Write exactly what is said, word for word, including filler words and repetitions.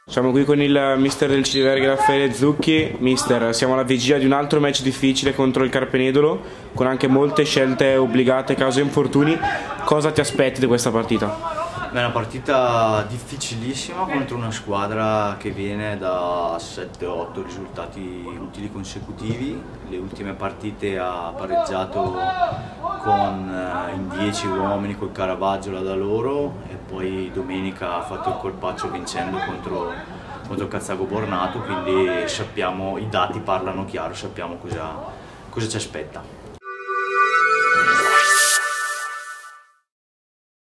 Siamo qui con il mister del Ciliverga, Raffaele Zucchi. Mister, siamo alla vigilia di un altro match difficile contro il Carpenedolo, con anche molte scelte obbligate a causa infortuni. Cosa ti aspetti di questa partita? È una partita difficilissima contro una squadra che viene da sette otto risultati utili consecutivi. Le ultime partite ha pareggiato con, in dieci uomini col Caravaggio da loro, e poi domenica ha fatto il colpaccio vincendo contro, contro Cazzago Bornato, quindi sappiamo, i dati parlano chiaro, sappiamo cosa, cosa ci aspetta.